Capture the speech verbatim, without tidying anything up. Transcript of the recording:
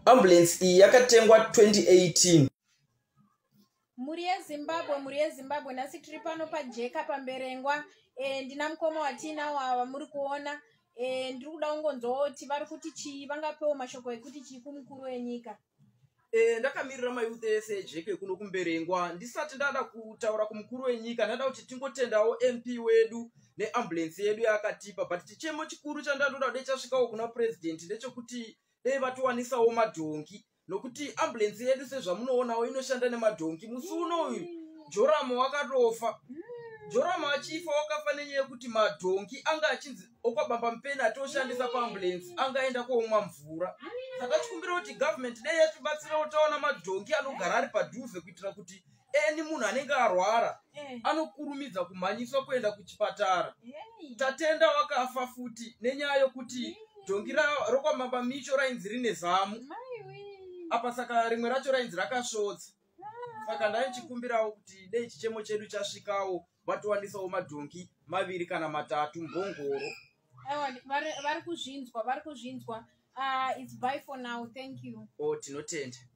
ambulance iyi yakatengwa twenty eighteen. Muri yeZimbabwe, muri yeZimbabwe nasi tiri pano pajeka pamberengwa. E, ndina mukoma watinawo ava muri kuona. E, ndiri kuda kungonzoti vari kuti chii vangapewo mashoko ekuti chii kumukuru wenyika. E, ndakamirira mayuth ese ejeke kuno kumberengwa. Ndisati ndada kutaura kumukuru wenyika, ndada kuti tingotendawo M P wedu neambulance yedu yakatipa, but chichemo chikuru chandadoda kuti chasvikawo kuna president ndechekuti dei vatowanisawo madhongi, nokuti ambulance yedu sezvamunoonawo inoshanda nemadhongi. Musi uno uyu Joramo wakatofa. Joramo achifa wakafa nenyaya yekuti madhongi anga achinzi okwabamba mupeni atoshandisa paambulance angaenda koomwa mvura. Saka tikumbira kuti government dei yatibatsira utaona madhongi anogara ari padhuze kuitira kuti eni munhu anenge arwara anokurumidza kumhanyiswa kuenda kuchipatara. Tatenda wakafa futi nenyaya yokuti dhongi rokwamamba micho rainzi rine zamu, apa saka rimwe racho rainzi rakasvodza. Saka ndaichikumbirawo kuti dei chichemo chedu chasvikawo vatowanisawo madhongi maviri kana matatu mbongoro. Vari kuzvinzwa, vari kuzvinzwa. Uh, it's bye for now. Thank you. Oh, tinotenda.